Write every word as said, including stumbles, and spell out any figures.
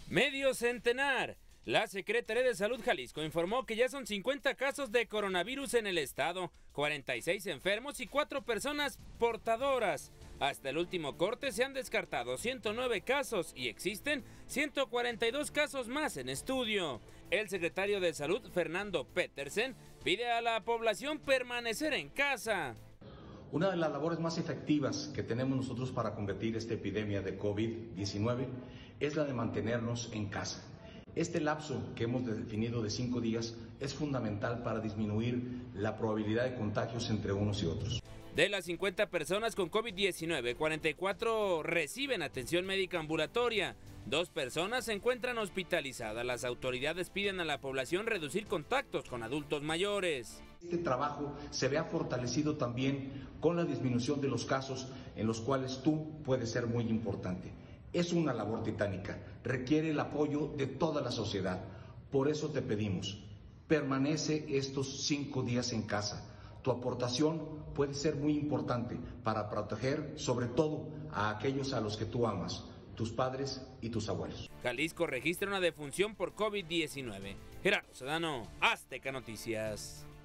Medio centenar. La Secretaría de Salud Jalisco informó que ya son cincuenta casos de coronavirus en el estado, cuarenta y seis enfermos y cuatro personas portadoras. Hasta el último corte se han descartado ciento nueve casos y existen ciento cuarenta y dos casos más en estudio. El secretario de Salud, Fernando Petersen, pide a la población permanecer en casa. Una de las labores más efectivas que tenemos nosotros para combatir esta epidemia de COVID diecinueve es la de mantenernos en casa. Este lapso que hemos definido de cinco días es fundamental para disminuir la probabilidad de contagios entre unos y otros. De las cincuenta personas con COVID diecinueve, cuarenta y cuatro reciben atención médica ambulatoria. Dos personas se encuentran hospitalizadas. Las autoridades piden a la población reducir contactos con adultos mayores. Este trabajo se vea fortalecido también con la disminución de los casos en los cuales tú puedes ser muy importante. Es una labor titánica, requiere el apoyo de toda la sociedad. Por eso te pedimos, permanece estos cinco días en casa. Tu aportación puede ser muy importante para proteger sobre todo a aquellos a los que tú amas, tus padres y tus abuelos. Jalisco registra una defunción por COVID diecinueve. Gerardo Sedano, Azteca Noticias.